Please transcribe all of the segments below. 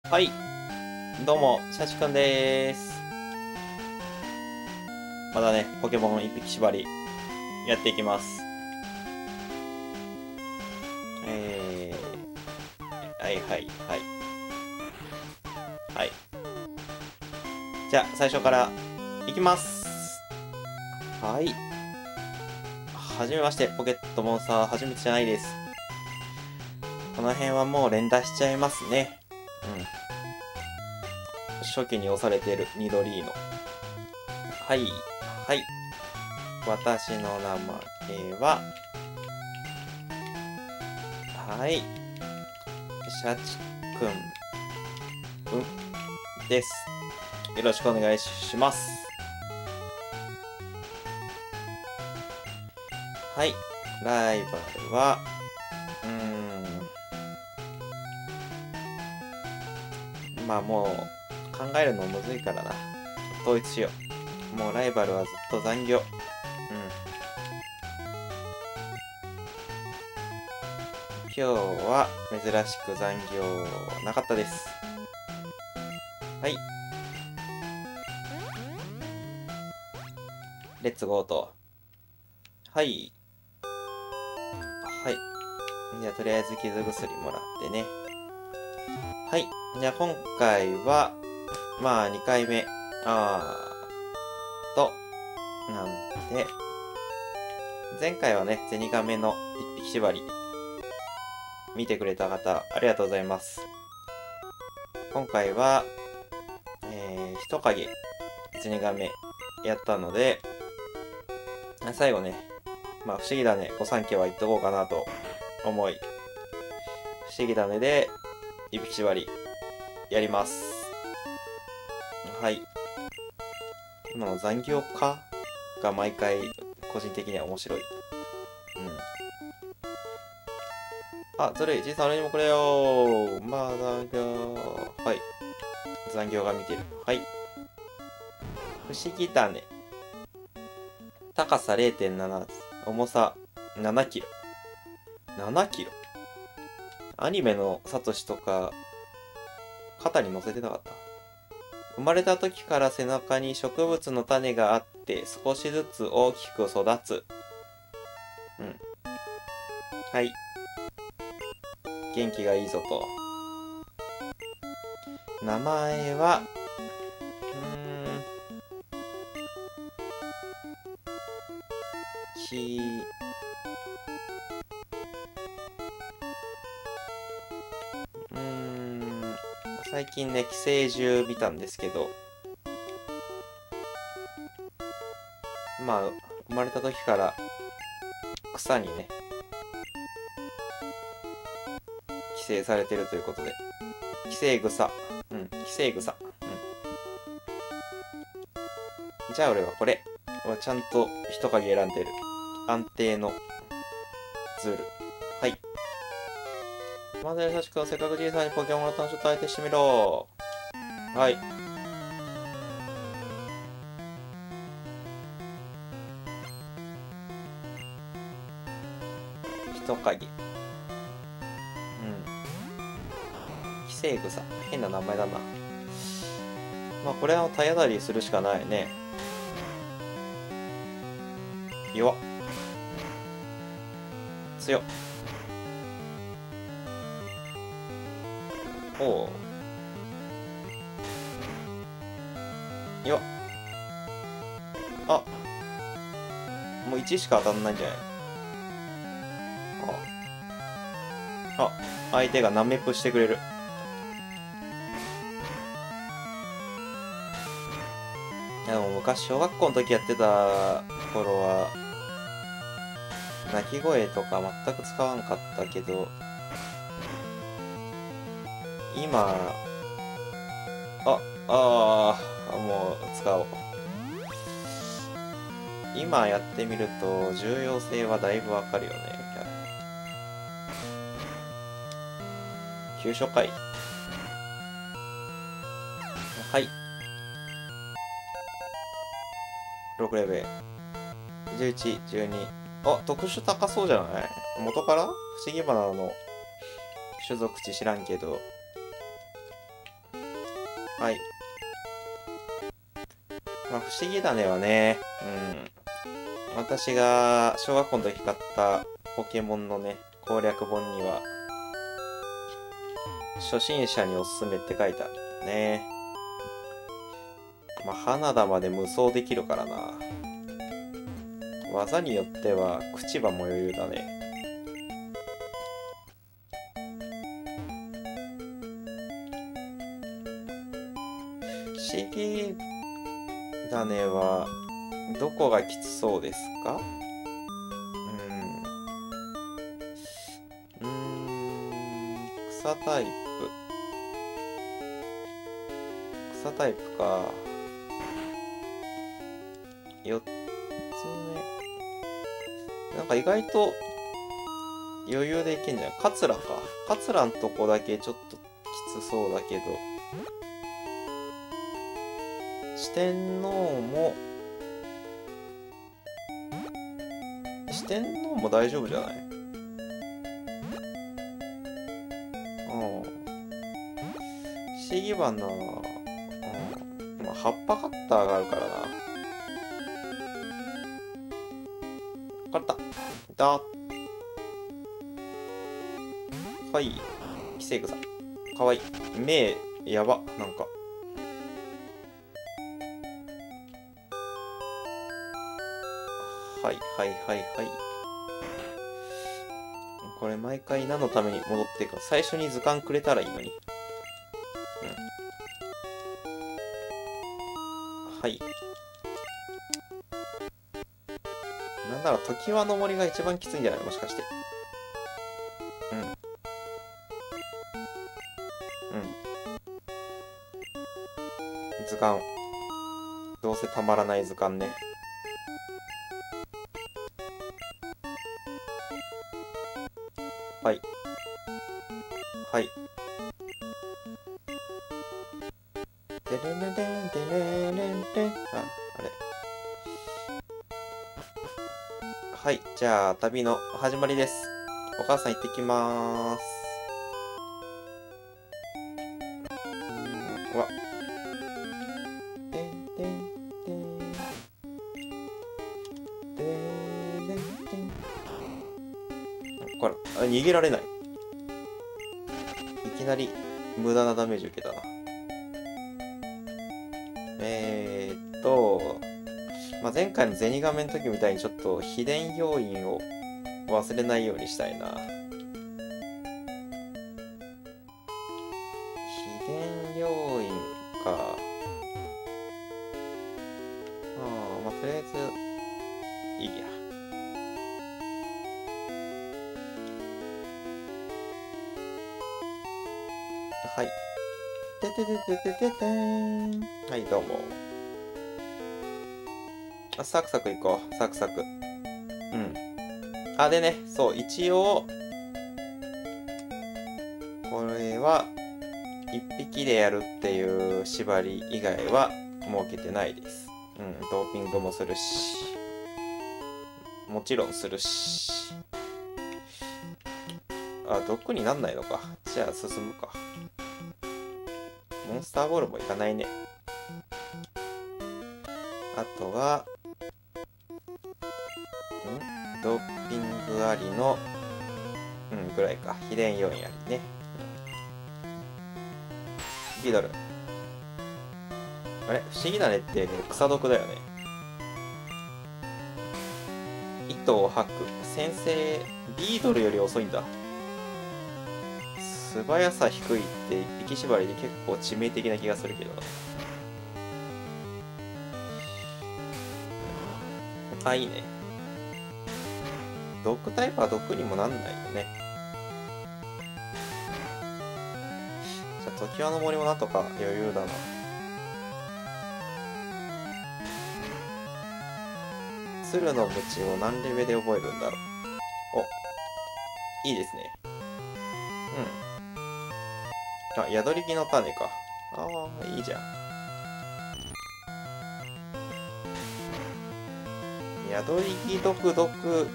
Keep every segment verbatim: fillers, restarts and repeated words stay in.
はい、どうも、シャチくんでーす。まだね、ポケモン一匹縛り、やっていきます。えー、はいはいはい。はい。じゃあ、最初からいきます。はい。はじめまして、ポケットモンスター、初めてじゃないです。この辺はもう連打しちゃいますね。うん。初期に押されてる緑の。はい。はい。私の名前は、はい。シャチくん、うん、です。よろしくお願いします。はい。ライバルは、うーん。まあもう、考えるのむずいからな。統一しよう。もうライバルはずっと残業。うん。今日は珍しく残業なかったです。はい。レッツゴーと。はい。はい。じゃあとりあえず傷薬もらってね。はい。じゃあ今回は、まあにかいめ。あーと、なんで、前回はね、ゼニガメの一匹縛り、見てくれた方、ありがとうございます。今回は、えー、人影、ゼニガメ、やったので、最後ね、まあ、不思議だね、ご三家は言っとこうかなと思い、不思議だねで、一匹縛り、やります。はい。今の残業かが毎回、個人的には面白い。うん。あ、ずるい。じいさん俺にもくれよー。まあ、残業。はい。残業が見てる。はい。不思議だね。高さ れいてんなな、重さななキロ。ななキロアニメのサトシとか、肩に乗せてなかった。生まれた時から背中に植物の種があって、少しずつ大きく育つ。うん。はい。元気がいいぞと。名前は、うーん、き、うーん、最近ね、寄生獣見たんですけど、まあ、生まれた時から草にね、寄生されてるということで。寄生草。うん、寄生草。うん。じゃあ俺はこれ。ちゃんと人影選んでる。安定のズール。はい。まず優しく、せっかくじいさんにポケモンの短所体験してみろ。はい。人影。うん。寄生草。変な名前だな。まあこれは体当たりするしかないね。弱っ。強っ。おう。弱っ。あ。もういちしか当たんないんじゃない？あ。あ、相手がナメプしてくれる。でも昔小学校の時やってた頃は、鳴き声とか全く使わんかったけど、今、あ、ああ、もう使おう。今やってみると重要性はだいぶわかるよね。急所回。はい。ろくレベル。じゅういち、じゅうに。あ、特殊高そうじゃない？元から不思議花の種族値知らんけど。 はい。まあ、不思議種はね、うん。私が小学校の時買ったポケモンのね、攻略本には、初心者におすすめって書いてあるね。まあ、花田まで無双できるからな。技によっては、口歯も余裕だね。不思議種は、どこがきつそうですか？うーん。うーん、草タイプ。草タイプか。よっつめ。なんか意外と余裕でいけんじゃん。カツラか。カツラんとこだけちょっときつそうだけど。四天王も、四天王も大丈夫じゃない？うん。不思議花、うん。まあ、葉っぱカッターがあるからな。カッター。だ。はい。キセイグサ。かわいい。目、やば。なんか。はいはいはいはい。これ毎回何のために戻っていくか。最初に図鑑くれたらいいのに。うん。はい。なんなら常盤の森が一番きついんじゃないのもしかして。うん。うん。図鑑。どうせたまらない図鑑ね。はい。はい。でれれれんでれれんれん。あ、あれ。はい。じゃあ、旅の始まりです。お母さん行ってきまーす。うーん、うわ。てんてんてん。てんてんてん。これ、あ、逃げられない。いきなり無駄なダメージ受けたな。えーっと、まあ、前回の銭画面の時みたいにちょっと秘伝要因を忘れないようにしたいな。秘伝要因か。ああ、まあ、とりあえず、いいや。はい。てててててててーん。はい、どうも。あ、サクサクいこう。サクサク。うん。あ、でね、そう、一応、これは、一匹でやるっていう縛り以外は設けてないです。うん、ドーピングもするし、もちろんするし。あ、毒になんないのか。じゃあ進むか。モンスターボールもいかないね。あとは、んドーピングありの、うん、ぐらいか。秘伝要因ありね。ビドル。あれ不思議だねって草毒だよね。糸を吐く。先生、ビードルより遅いんだ。素早さ低いって一匹縛りで結構致命的な気がするけどな。あ、いいね。毒タイプは毒にもなんないよね。じゃあ、常盤の森もなんとか余裕だな。鶴の鞭を何レベルで覚えるんだろう。お、いいですね。うん。あ、宿り木の種か。ああ、いいじゃん。宿り木毒毒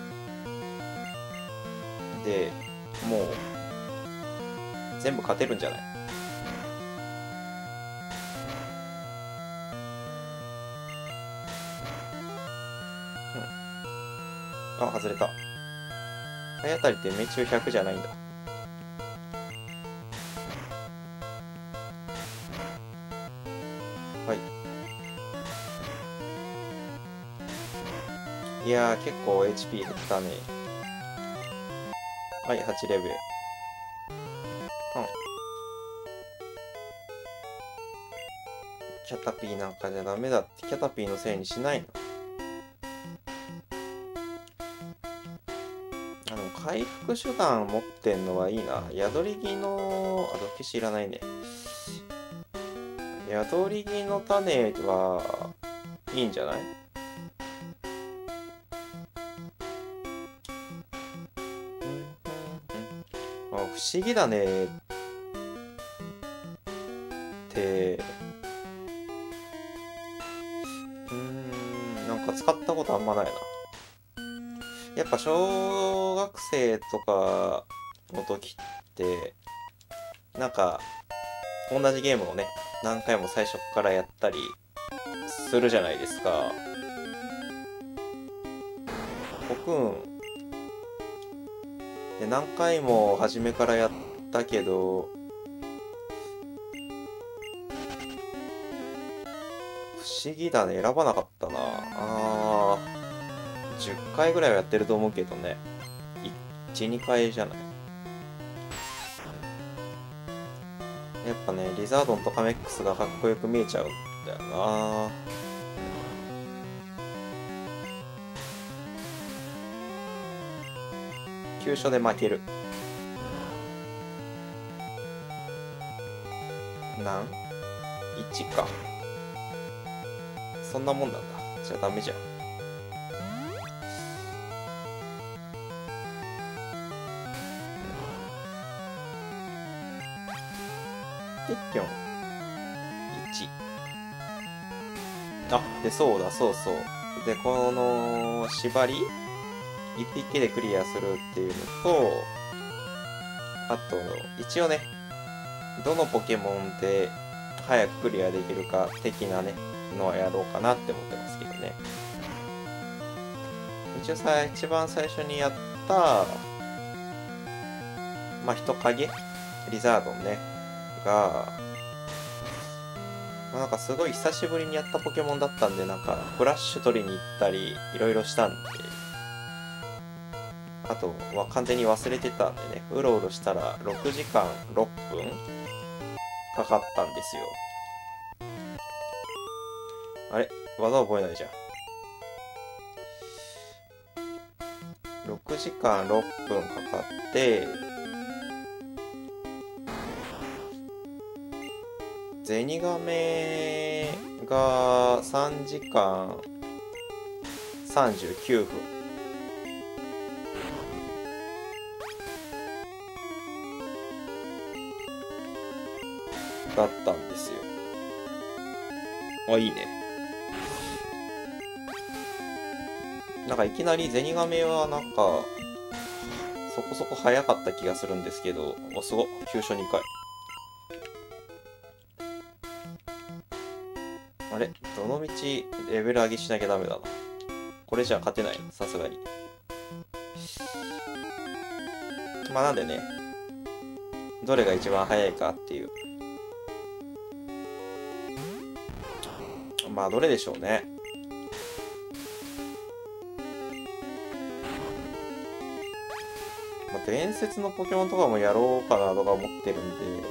でもう全部勝てるんじゃない？ あ、外れた。体当たりって命中ひゃくじゃないんだ。はい。いやー、結構 エイチピー 減ったね。はい、はちレベル。うん。キャタピーなんかじゃダメだって、キャタピーのせいにしないの。あの、回復手段持ってんのはいいな。宿り木の、あ、毒消しいらないね。宿り木の種はいいんじゃない？あ、不思議だねって、うーん、なんか使ったことあんまないな。やっぱ小学生とかの時って、なんか、同じゲームをね、何回も最初からやったりするじゃないですか。僕ん、で、何回も初めからやったけど、不思議だね。選ばなかったな。あー、じゅっかいぐらいはやってると思うけどね。いち、にかいじゃない。やっぱね、リザードンとカメックスがかっこよく見えちゃうんだよな。急所で負ける。なん ?いち か。そんなもんなんだ。じゃあダメじゃん。で、ぴょん。いち。あ、で、そうだ、そうそう。で、この、縛り一匹でクリアするっていうのと、あと、一応ね、どのポケモンで早くクリアできるか的なね、のはやろうかなって思ってますけどね。一応さ、一番最初にやった、まあ、人影リザードンね、が、まあ、なんかすごい久しぶりにやったポケモンだったんで、なんか、フラッシュ取りに行ったり、いろいろしたんで、あとは完全に忘れてたんでね、うろうろしたらろくじかんろっぷんかかったんですよ。あれ技覚えないじゃん。ろくじかんろっぷんかかって、ゼニガメがさんじかんさんじゅうきゅうふん。だったんですよ。あ、いいね。なんかいきなりゼニガメはなんか、そこそこ早かった気がするんですけど、お、すごっ。急所にかい。あれどのみちレベル上げしなきゃダメだな。これじゃ勝てない。さすがに。まあなんでね、どれが一番早いかっていう。まあどれでしょうね。まあ、伝説のポケモンとかもやろうかなとか思ってるんで、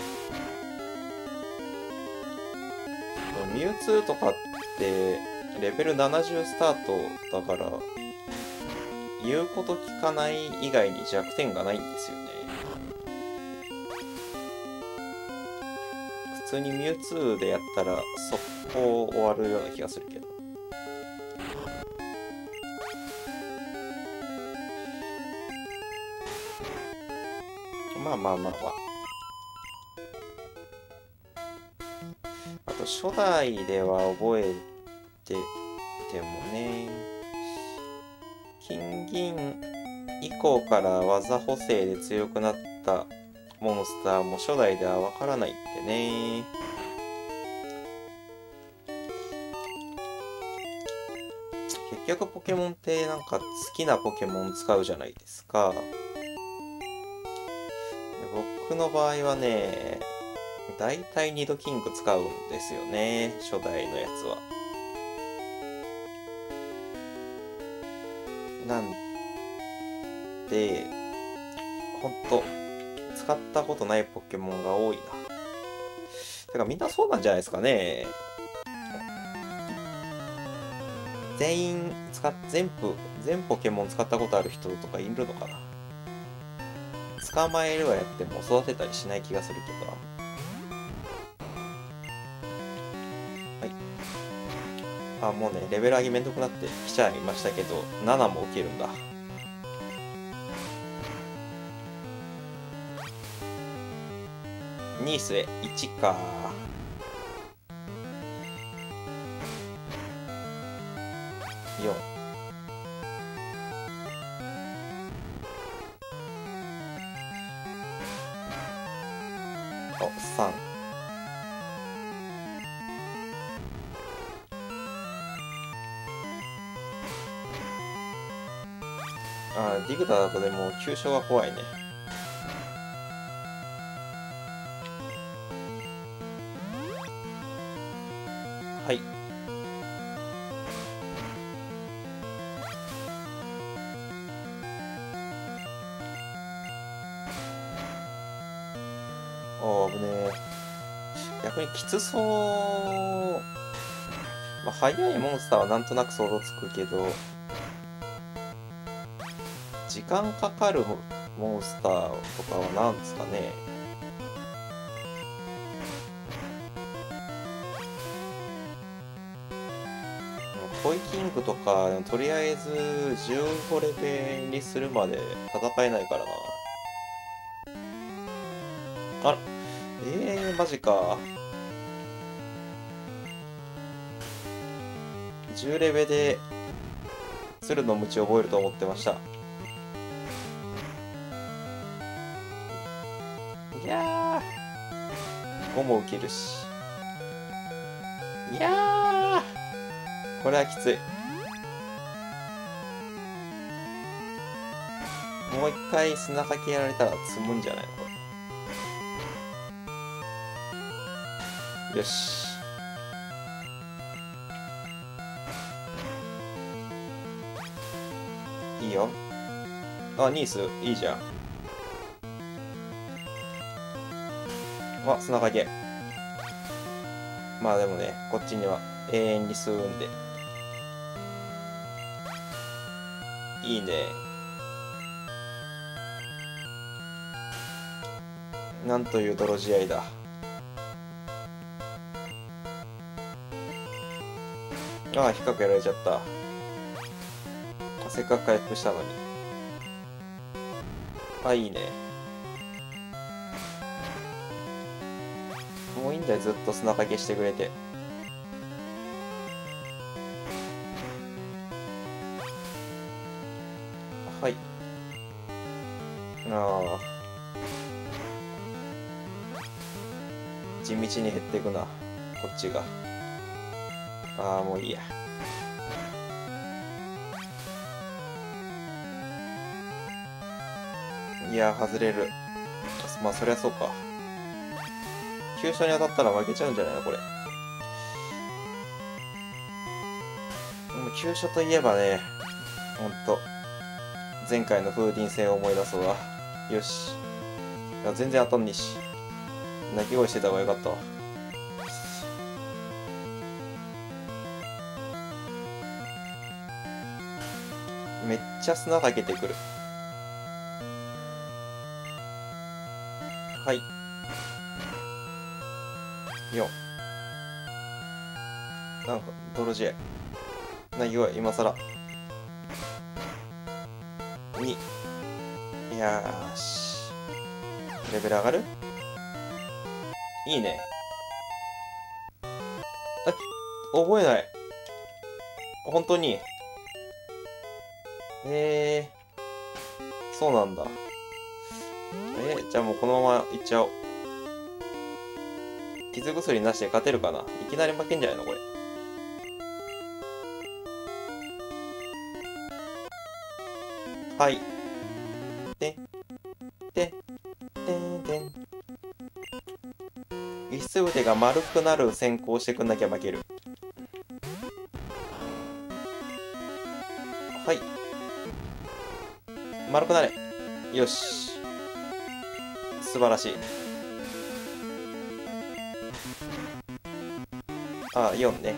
ミュウツーとかってレベルななじゅうスタートだから、言うこと聞かない以外に弱点がないんですよね。普通にミュウツーでやったら速攻終わるような気がするけど。まあまあまあまあ。あと初代では覚えててもね、金銀以降から技補正で強くなったモンスターも初代ではわからないってね。結局ポケモンってなんか好きなポケモン使うじゃないですか。僕の場合はね、だいたいニドキング使うんですよね、初代のやつは。なんで、ほんと、使ったことないポケモンが多いな。てかみんなそうなんじゃないですかね。全員使っ、全部、全ポケモン使ったことある人とかいるのかな。捕まえるはやっても育てたりしない気がするけど。はい。あ、もうね、レベル上げめんどくなってきちゃいましたけど、ななも受けるんだ。ニースへいちか。よん。お、さん。あー、ディグダだとでも急所が怖いね。はい。ああ、危ねえ。逆にきつそう。まあ、速いモンスターはなんとなく想像つくけど、時間かかるモンスターとかは何ですかね。トイキングとか、とりあえずじゅうごレベルにするまで戦えないからな。あら、えー、マジか。じゅうレベルで鶴の鞭を覚えると思ってました。いやー、ごも受けるし。いやー、これはきつい。もう一回砂かけやられたら積むんじゃないのこれ。よし。いいよ。あ、ニース、いいじゃん。あ、砂かけ。まあでもね、こっちには永遠に吸うんで。いいね。なんという泥仕合だ。ああ、低くやられちゃった。せっかく回復したのに。あ、いいね。もういいんだよ、ずっと砂かけしてくれて。はい。ああ。地道に減っていくな、こっちが。ああ、もういいや。いや、外れる。まあ、そりゃそうか。急所に当たったら負けちゃうんじゃないのこれ。でも急所といえばね、ほんと、前回の風鈴戦を思い出すわ。よし。いや、全然当たんねえし。鳴き声してた方がよかったわ。めっちゃ砂かけてくる。はい。よん。なんか、泥仕合。鳴き声、今更。に。いやーし。レベル上がる？いいね。あ、覚えない。本当に。えー、そうなんだ。えー、じゃあもうこのままいっちゃおう。傷薬なしで勝てるかな？いきなり負けんじゃないのこれ。 はい。で、で、でんでん。輸出腕が丸くなる先行してくんなきゃ負ける。はい。丸くなれ。よし。素晴らしい。あ、よんね。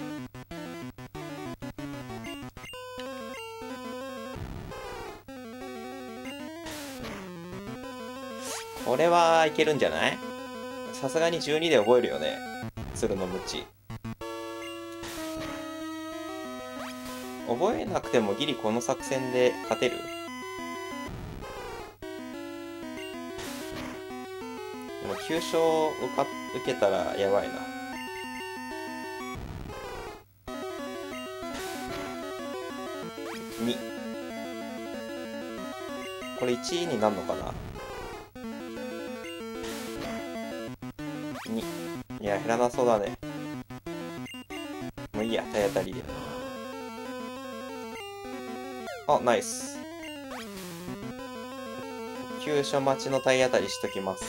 これはいけるんじゃない？さすがにじゅうにで覚えるよね。鶴の鞭。覚えなくてもギリこの作戦で勝てる？でも急所受か受けたらやばいな。に。これいちになるのかな？に。いや、減らなそうだね。もういいや、体当たりで。あ、ナイス。急所待ちの体当たりしときます。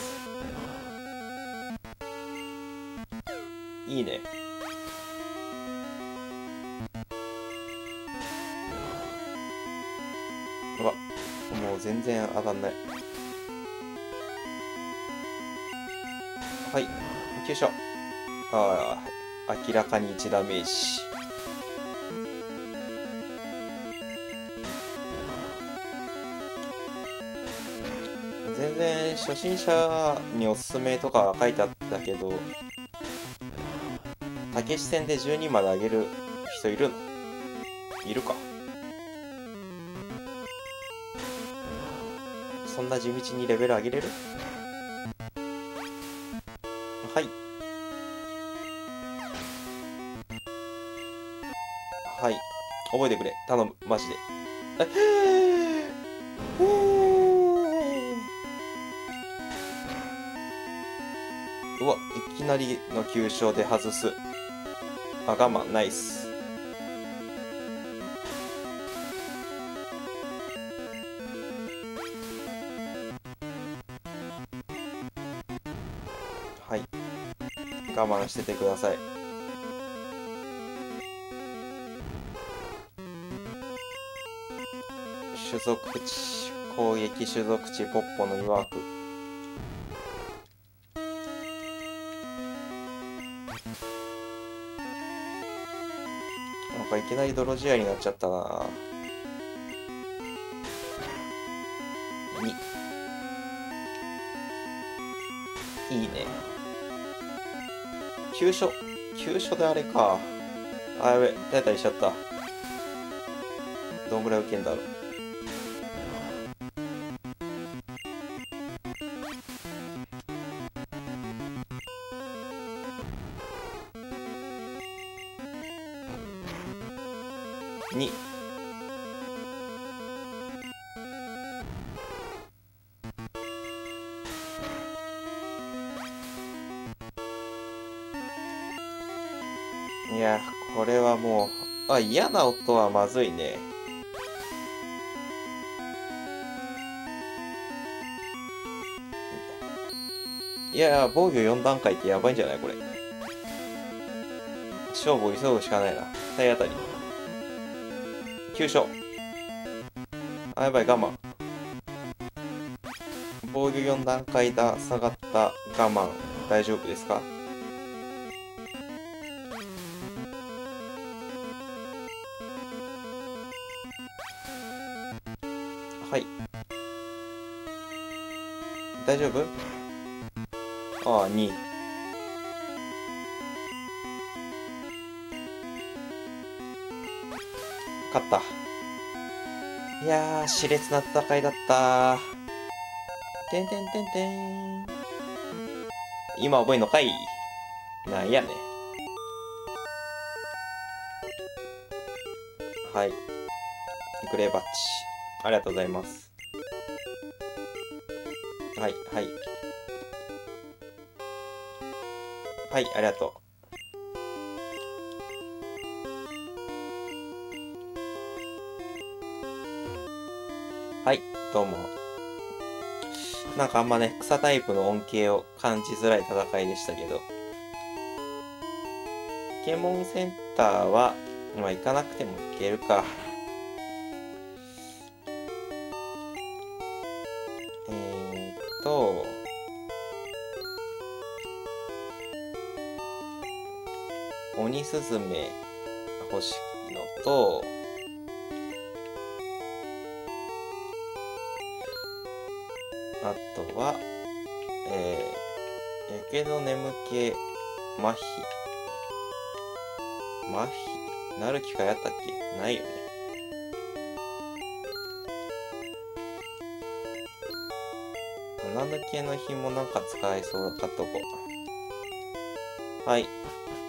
いいね。うわ、もう全然当たんない。はい、急所。ああ、明らかにいちダメージ。全然初心者におすすめとか書いてあったけど、たけし戦でじゅうにまで上げる人いるの？いるか。そんな地道にレベル上げれる？はい。はい。覚えてくれ。頼む。マジで。うわ、いきなりの急所で外す。あ、我慢、ナイス。はい。我慢しててください。種族値、攻撃種族値、ポッポの曰く。なんかいきなり泥仕合になっちゃったな。に。いいね。急所。急所であれか。あ、やべ、体当たりしちゃった。どんぐらい受けんだろう。に。いや、これはもう、あ、嫌な音はまずいね。いや、防御よん段階ってやばいんじゃないこれ。勝負を急ぐしかないな。体当たり。急所。あ、やばい、我慢。防御よん段階だ。下がった。我慢。大丈夫ですか？はい。大丈夫？ああ、に。勝った。いやー、熾烈な戦いだったー。てんてんてんてん。今覚えんのかい？なんやねん。はい。グレーバッジ。ありがとうございます。はい、はい。はい、ありがとう。 はい、どうも。なんかあんまね、草タイプの恩恵を感じづらい戦いでしたけど、ポケモンセンターは、まあ行かなくても行けるか。えーっと、鬼スズメ欲しいのと、あとは、えー、やけど眠気、麻痺。麻痺なる機会あったっけ？ないよね。穴抜けの紐なんか使えそうだ、買っとこう。はい。